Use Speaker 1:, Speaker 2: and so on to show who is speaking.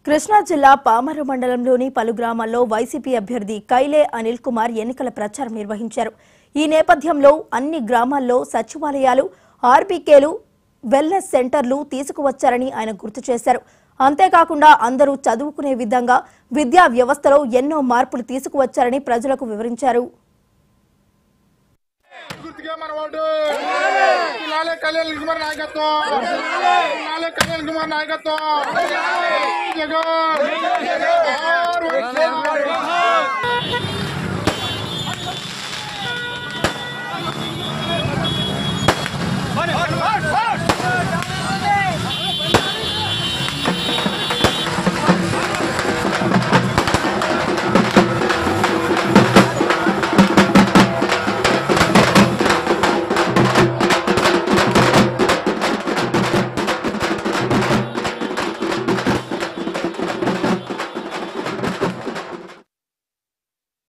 Speaker 1: కృష్ణా జిల్లా పామర మండలంలోని పలు గ్రామాల్లో వైసీపీ అభ్యర్థి కైలే అనిల్ కుమార్ ఎన్నికల ప్రచారం నిర్వహించారు. ఈ నేపథ్యంలో అన్ని గ్రామాల్లో సచివాలయాలు, ఆర్బీకేలు, వెల్నెస్ సెంటర్లు తీసుకువచ్చారని ఆయన గుర్తు చేశారు. అంతేకాకుండా అందరూ చదువుకునే విధంగా విద్యా వ్యవస్థలో ఎన్నో మార్పులు తీసుకువచ్చారని ప్రజలకు వివరించారు.
Speaker 2: जगह